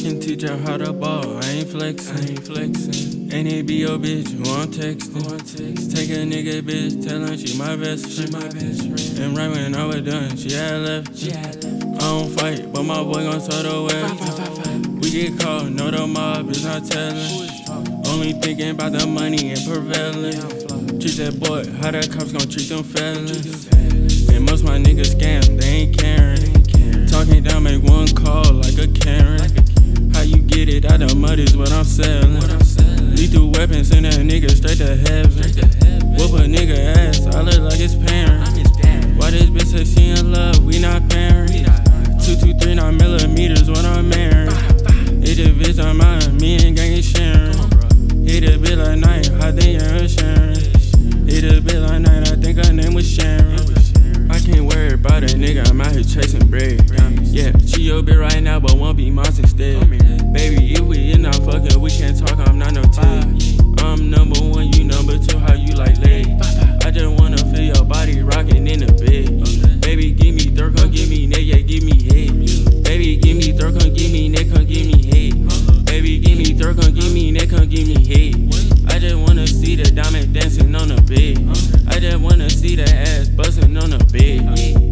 can teach her how to ball. I ain't flexing. Ain't it be your bitch who I'm texting? Take a nigga bitch, tell her she my best friend. And right when I was done, she had left. I don't fight, but my boy gon' start the way. We get caught, know the mob is not telling. Only thinking about the money and prevailing. Treat that boy, how the cops gon' treat them felons. And most my niggas scam, they ain't caring. Talking down, make one call like a Karen. How you get it out the mud is what I'm selling. Lethal weapons, send that nigga straight to heaven. Whoop a nigga ass, I look like his parents. Why this bitch say she in love, we not parents. 223 9mm, what I'm marrying. Hit the bitch on mine, me and gang is sharing. Hit a bit like night, I think you're sharing. Hit a bit like night, I think her name was Sharon. I can't worry about a nigga, I'm out here chasing bread. Yeah, she your bitch right now, but won't be mine instead. Baby, if we in not fucking, we can't talk, I'm not no Ted. I'm number one, you number two, how you like leg? I just wanna feel your body rocking in the bed. Baby, give me third, come give me neck, yeah, give me head. Baby, give me third, come give me neck, come give me head. Baby, give me third, come give me neck, come give me head. I just wanna see the diamond dancing on the bed. I just wanna see the ass busting on the bed.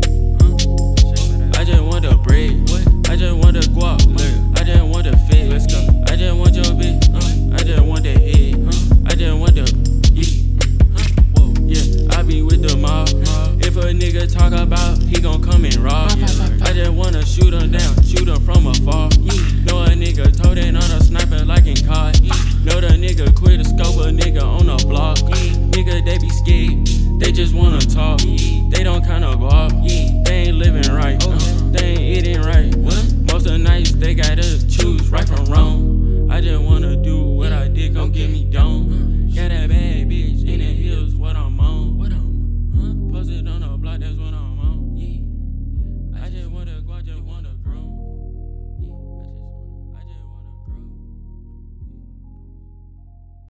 I just want the bread. I just want the guap. I just want the fit. I just want your bitch. I just want the head. I just want the yeah. I be with the mob. If a nigga talk about, he gon' come and rob. I just wanna shoot him down, shoot him from afar. Know a nigga told it on a sniper like in COD. Know the nigga quit the scope a nigga on the block. Nigga, they be scared, they just wanna talk. They don't kinda go off, they ain't living right, they ain't eating right. Most of the nights they gotta choose right from wrong. I just wanna do what I did, gon' get me done. Got that bad bitch in the hills, what I'm on. Posted on the block, that's what I'm on. I just wanna go, I just wanna